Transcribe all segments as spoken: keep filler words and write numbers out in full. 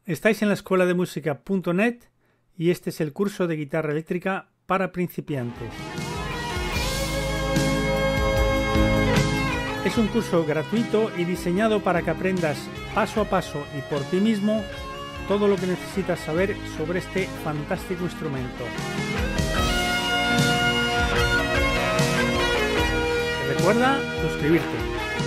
Estáis en la escuela de música punto net y este es el curso de guitarra eléctrica para principiantes. Es un curso gratuito y diseñado para que aprendas paso a paso y por ti mismo todo lo que necesitas saber sobre este fantástico instrumento. Recuerda suscribirte.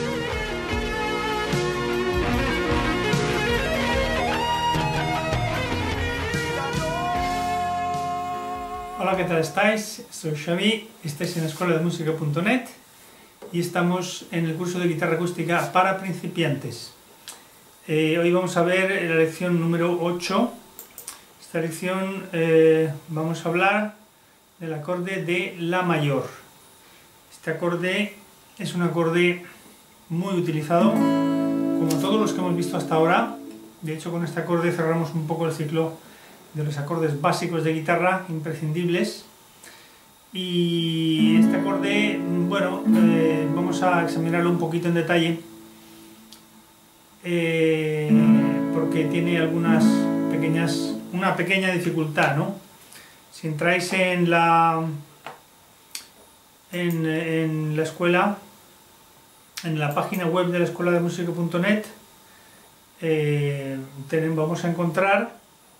Hola, ¿qué tal estáis? Soy Xavi, estáis en la escuela de música punto net y estamos en el curso de guitarra acústica para principiantes. Eh, hoy vamos a ver la lección número ocho. Esta lección eh, vamos a hablar del acorde de La mayor. Este acorde es un acorde muy utilizado, como todos los que hemos visto hasta ahora. De hecho, con este acorde cerramos un poco el ciclo de los acordes básicos de guitarra, imprescindibles. Y este acorde, bueno, eh, vamos a examinarlo un poquito en detalle, eh, porque tiene algunas pequeñas, una pequeña dificultad, ¿no? Si entráis en la, en, en la escuela, en la página web de la escuela de música punto net, eh, tenemos, vamos a encontrar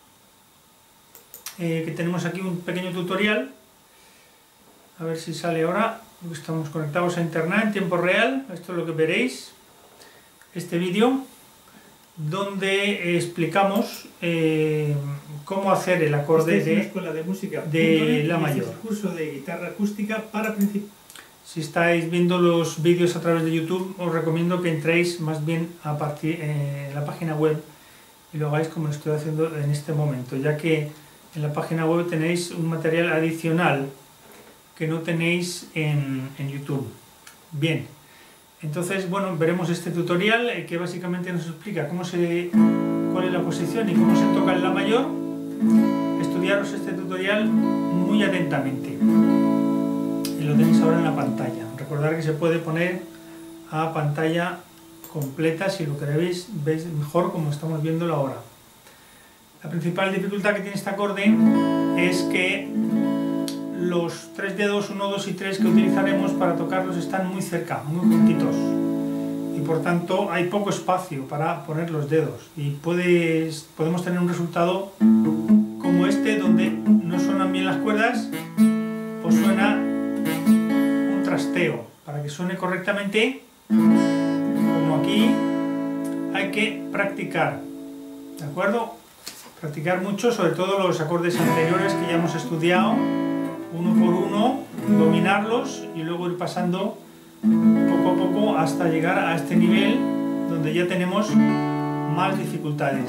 Eh, que tenemos aquí un pequeño tutorial. A ver si sale ahora. Estamos conectados a internet en tiempo real. Esto es lo que veréis, este vídeo, donde eh, explicamos eh, cómo hacer el acorde de, escuela de, música de La mayor. Este es el curso de guitarra acústica para principiantes. Si estáis viendo los vídeos a través de YouTube, os recomiendo que entréis más bien a partir en eh, la página web y lo hagáis como lo estoy haciendo en este momento, ya que en la página web tenéis un material adicional que no tenéis en, en YouTube. Bien, entonces, bueno, veremos este tutorial eh, que básicamente nos explica cómo se, cuál es la posición y cómo se toca en La mayor. Estudiaros este tutorial muy atentamente. Y lo tenéis ahora en la pantalla. Recordad que se puede poner a pantalla completa si lo queréis, veis mejor como estamos viéndolo ahora. La principal dificultad que tiene este acorde es que los tres dedos, uno, dos y tres, que utilizaremos para tocarlos están muy cerca, muy juntitos. Y por tanto hay poco espacio para poner los dedos. Y puedes, podemos tener un resultado como este, donde no suenan bien las cuerdas o suena un trasteo. Para que suene correctamente, como aquí, hay que practicar. ¿De acuerdo? Practicar mucho, sobre todo los acordes anteriores que ya hemos estudiado, uno por uno, dominarlos y luego ir pasando poco a poco hasta llegar a este nivel donde ya tenemos más dificultades.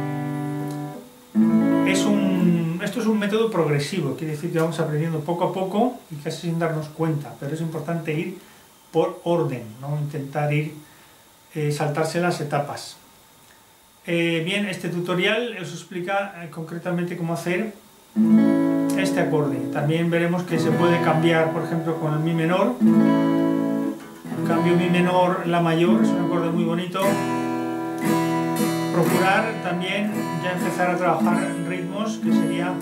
Es un, esto es un método progresivo, quiere decir que vamos aprendiendo poco a poco y casi sin darnos cuenta, pero es importante ir por orden, no intentar ir eh, saltarse las etapas. Eh, bien, este tutorial os explica eh, concretamente cómo hacer este acorde. También veremos que se puede cambiar, por ejemplo, con el mi menor. Cambio mi menor, La mayor, es un acorde muy bonito. Procurar también ya empezar a trabajar en ritmos, que sería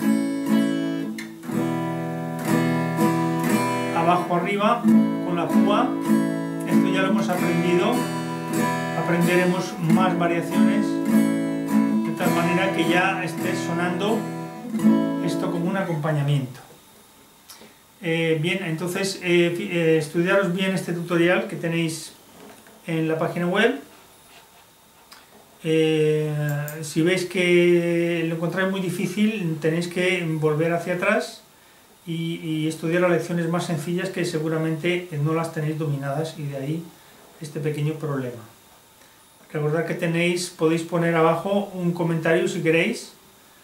abajo arriba con la púa. Esto ya lo hemos aprendido. Aprenderemos más variaciones de tal manera que ya esté sonando esto como un acompañamiento. Eh, bien, entonces eh, eh, estudiaros bien este tutorial que tenéis en la página web. Eh, si veis que lo encontráis muy difícil, tenéis que volver hacia atrás y, y estudiar las lecciones más sencillas, que seguramente no las tenéis dominadas, y de ahí este pequeño problema. Recordad que tenéis, podéis poner abajo un comentario si queréis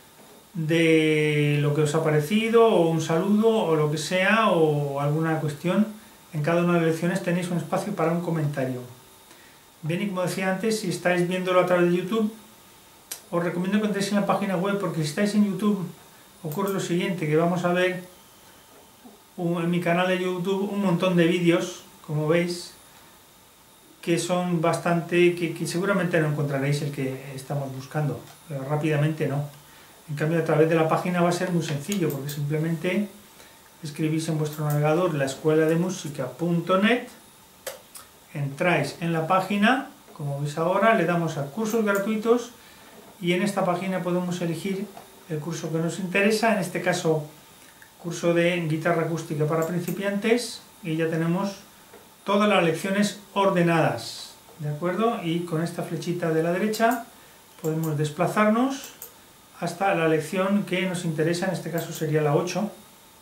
de lo que os ha parecido, o un saludo, o lo que sea, o alguna cuestión. En cada una de las lecciones tenéis un espacio para un comentario. Bien, y como decía antes, si estáis viéndolo a través de YouTube, os recomiendo que entréis en la página web, porque si estáis en YouTube ocurre lo siguiente, que vamos a ver un, en mi canal de YouTube un montón de vídeos, como veis, que son bastante, que, que seguramente no encontraréis el que estamos buscando, pero rápidamente no. En cambio, a través de la página va a ser muy sencillo, porque simplemente escribís en vuestro navegador la escuela de música punto net, entráis en la página, como veis ahora, le damos a cursos gratuitos y en esta página podemos elegir el curso que nos interesa, en este caso curso de guitarra acústica para principiantes, y ya tenemos todas las lecciones ordenadas, ¿de acuerdo? Y con esta flechita de la derecha podemos desplazarnos hasta la lección que nos interesa, en este caso sería la ocho.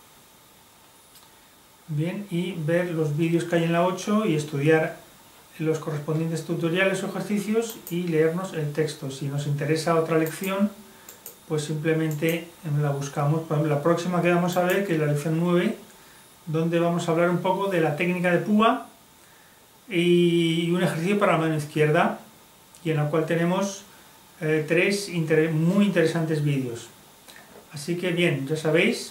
Bien, y ver los vídeos que hay en la ocho y estudiar los correspondientes tutoriales o ejercicios y leernos el texto. Si nos interesa otra lección, pues simplemente la buscamos. Por ejemplo, la próxima que vamos a ver, que es la lección nueve, donde vamos a hablar un poco de la técnica de púa y un ejercicio para la mano izquierda, y en la cual tenemos eh, tres inter muy interesantes vídeos. Así que bien, ya sabéis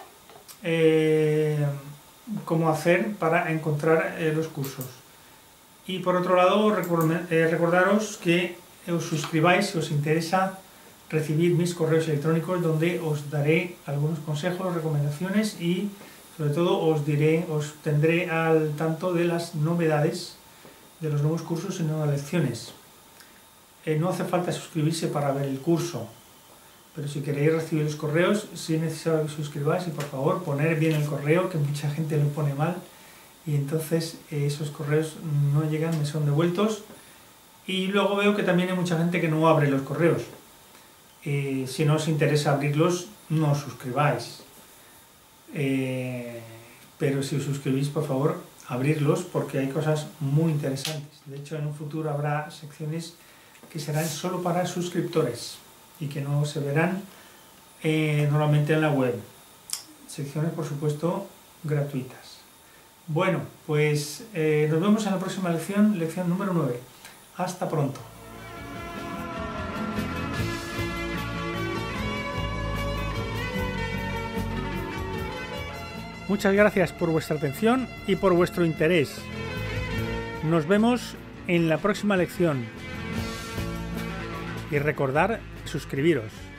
eh, cómo hacer para encontrar eh, los cursos. Y por otro lado, record eh, recordaros que os suscribáis si os interesa recibir mis correos electrónicos, donde os daré algunos consejos, recomendaciones y sobre todo os diré, os tendré al tanto de las novedades de los nuevos cursos y nuevas lecciones. Eh, no hace falta suscribirse para ver el curso, pero si queréis recibir los correos, sí es necesario que suscribáis y por favor poner bien el correo, que mucha gente lo pone mal y entonces eh, esos correos no llegan, me son devueltos. Y luego veo que también hay mucha gente que no abre los correos. Eh, si no os interesa abrirlos, no os suscribáis. Eh, pero si os suscribís, por favor, abrirlos, porque hay cosas muy interesantes. De hecho, en un futuro habrá secciones que serán solo para suscriptores y que no se verán eh, normalmente en la web. Secciones, por supuesto, gratuitas. Bueno, pues eh, nos vemos en la próxima lección, lección número nueve. Hasta pronto. Muchas gracias por vuestra atención y por vuestro interés. Nos vemos en la próxima lección. Y recordar suscribiros.